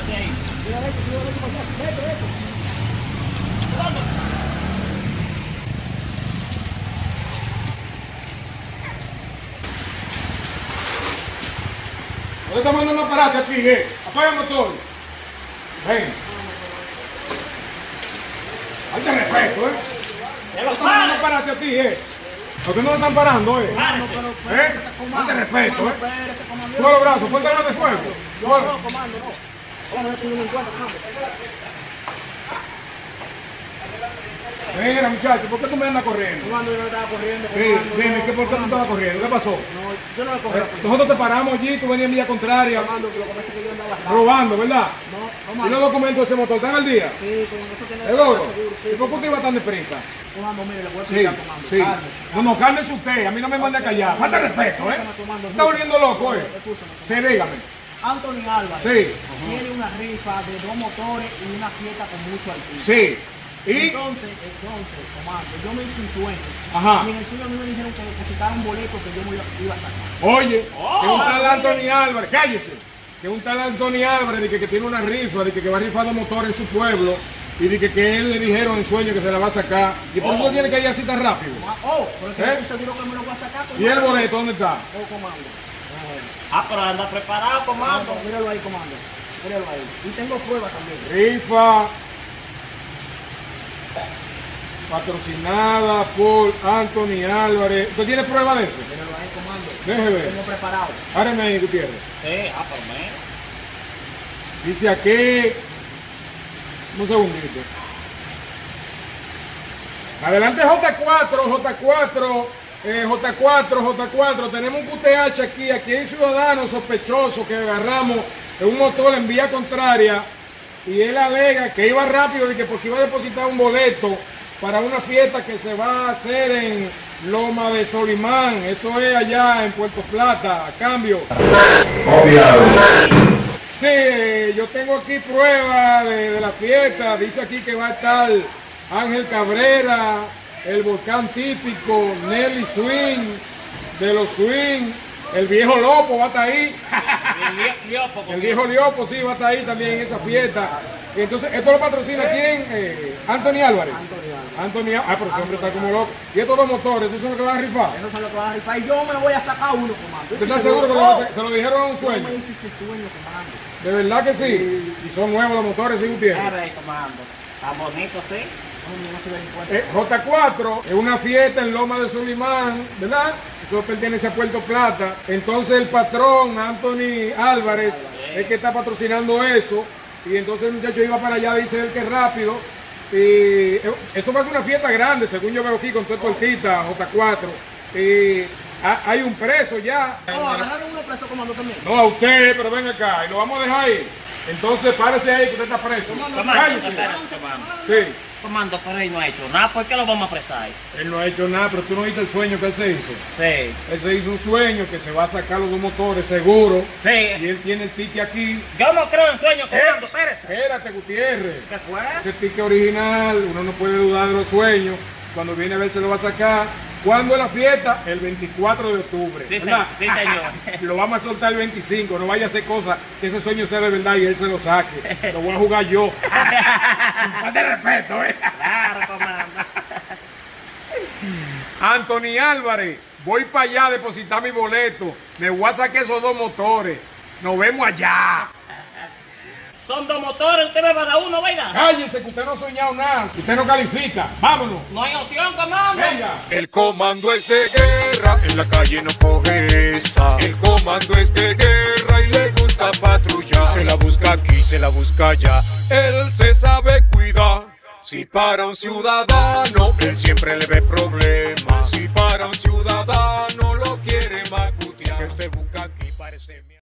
¿Dónde está mandando un aparato aquí, Apaga el motor. Ven. Hazte respeto, ¿Dónde está mandando un aparato aquí, ¿Por qué no lo están parando, Hazte respeto, Suba los brazos, ponte los de fuego. No, comando, no. Mira, muchacho, ¿por qué tú me andas corriendo? Comando, yo no estaba corriendo. Sí, dime, ¿por qué tú estabas corriendo? ¿Qué pasó? No, yo no me corrí. Nosotros te paramos allí, tú venías en vía contraria. Comando, que lo que pasa es que yo andaba Robando, ¿verdad? No, ¿Y comando. los documentos de ese motor están al día? Sí, con eso tiene ¿Seguro? seguro. Sí, ¿Y por qué usted iba tan deprisa? comando, mire, le voy a Sí, explicar, comando. sí. No, cálmese usted, a mí no me mande a callar. Falta respeto, Está volviendo loco, Sí, dígame. Anthony Álvarez Sí. tiene una rifa de 2 motores y una fiesta con mucho alquiler. Sí. ¿Y? Entonces, comando, yo me hice un sueño. Ajá. Y en el sueño a mí me dijeron que depositara un boleto que yo me iba a sacar. Oye, que un tal Anthony Álvarez, cállese. Que un tal Anthony Álvarez, de que tiene una rifa, de que va a rifar 2 motores en su pueblo. Y de que él le dijeron en sueño que se la va a sacar. Y por eso tiene que ir así tan rápido. Pero es que yo estoy seguro que me lo voy a sacar. ¿Y el boleto dónde está? Comando. Pero anda preparado, comando. Míralo ahí, comando. Míralo ahí. Y tengo pruebas también. Rifa patrocinada por Anthony Álvarez. ¿Usted tiene prueba de eso? Míralo ahí, comando. Deje ver. Tengo preparado. Áreme ahí, Gutiérrez. Sí, pero Dice aquí. Un segundito. Adelante J4. Tenemos un QTH aquí hay un ciudadano sospechoso que agarramos en un motor en vía contraria y él alega que iba rápido y que porque iba a depositar un boleto para una fiesta que se va a hacer en Loma de Solimán, eso es allá en Puerto Plata, a cambio. Sí, yo tengo aquí pruebas de la fiesta, dice aquí que va a estar Ángel Cabrera, el Volcán Típico, Nelly Swing, de los Swing, el viejo Lopo va a estar ahí. El viejo Liopo sí va a estar ahí también en esa fiesta. Entonces, esto lo patrocina quién? Anthony Álvarez. Pero ese hombre está como loco. Y estos 2 motores, ¿estos son los que van a rifar? Esos son los que van a rifar. Y yo me voy a sacar uno, comando. ¿Usted está seguro que se lo dijeron a un sueño? Yo me hice ese sueño, comando. ¿De verdad que sí? Y son nuevos los motores, ¿sí, Gutiérrez? comando. Tan bonito, sí. No se den cuenta. J4 es una fiesta en Loma de Solimán, ¿verdad? Eso pertenece a Puerto Plata. Entonces el patrón, Anthony Álvarez, es que está patrocinando eso. Y entonces el muchacho iba para allá, dice él que rápido. Y eso va a ser una fiesta grande, según yo veo aquí con todo cortita, J4. Y hay un preso ya. Agarraron uno preso, comando, también. No a usted, pero ven acá y lo vamos a dejar ahí. Entonces párese ahí que usted está preso. Cállese. Sí. Comando, pero él no ha hecho nada. ¿Por qué lo vamos a apresar? Él no ha hecho nada, pero tú no viste el sueño que él se hizo. Sí. Él se hizo un sueño que se va a sacar los 2 motores seguro. Sí. Y él tiene el ticket aquí. Yo no creo en sueños, comando. Espérate. Espérate, Gutiérrez. ¿Qué fue? Ese ticket original, uno no puede dudar de los sueños. Cuando viene a ver se lo va a sacar. ¿Cuándo es la fiesta? El 24 de octubre. Sí, ¿verdad? sí, señor. Lo vamos a soltar el 25. No vaya a hacer cosas que ese sueño sea de verdad y él se lo saque. Lo voy a jugar yo. Falta de respeto, Claro, comando. Anthony Álvarez, voy para allá a depositar mi boleto. Me voy a sacar esos 2 motores. Nos vemos allá. Son 2 motores, usted me va a dar uno, venga. Cállese, que usted no ha soñado nada. Usted no califica. Vámonos. No hay opción, comando. Venga. El comando es de guerra, en la calle no coge esa. El comando es de guerra y le gusta patrullar. Se la busca aquí, se la busca allá. Él se sabe cuidar. Si para un ciudadano, él siempre le ve problemas. Si para un ciudadano lo quiere macutear, que usted busca aquí parece